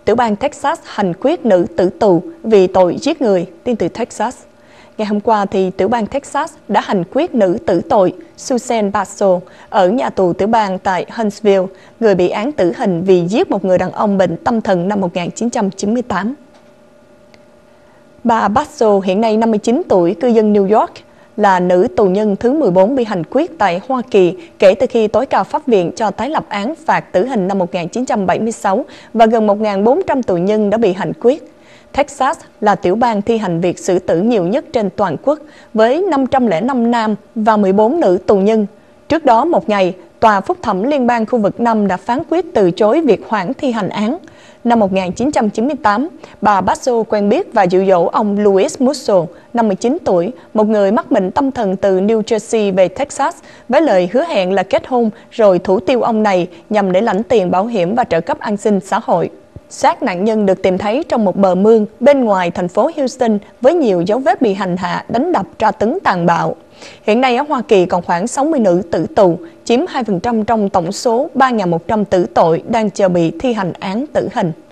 tiểu bang Texas hành quyết nữ tử tù vì tội giết người. Tin từ Texas. Ngày hôm qua, tiểu bang Texas đã hành quyết nữ tử tội Susan Basso ở nhà tù tiểu bang tại Huntsville, người bị án tử hình vì giết một người đàn ông bệnh tâm thần năm 1998. Bà Basso hiện nay 59 tuổi, cư dân New York, là nữ tù nhân thứ 14 bị hành quyết tại Hoa Kỳ kể từ khi tối cao pháp viện cho tái lập án phạt tử hình năm 1976 và gần 1.400 tù nhân đã bị hành quyết. Texas là tiểu bang thi hành việc xử tử nhiều nhất trên toàn quốc với 505 nam và 14 nữ tù nhân. Trước đó một ngày, Tòa Phúc thẩm Liên bang khu vực 5 đã phán quyết từ chối việc hoãn thi hành án. Năm 1998, bà Basso quen biết và dụ dỗ ông Louis Musso, 59 tuổi, một người mắc bệnh tâm thần từ New Jersey về Texas, với lời hứa hẹn là kết hôn rồi thủ tiêu ông này nhằm để lãnh tiền bảo hiểm và trợ cấp an sinh xã hội. Xác nạn nhân được tìm thấy trong một bờ mương bên ngoài thành phố Houston với nhiều dấu vết bị hành hạ, đánh đập, tra tấn tàn bạo. Hiện nay ở Hoa Kỳ còn khoảng 60 nữ tử tù, chiếm 2% trong tổng số 3.100 tử tội đang chờ bị thi hành án tử hình.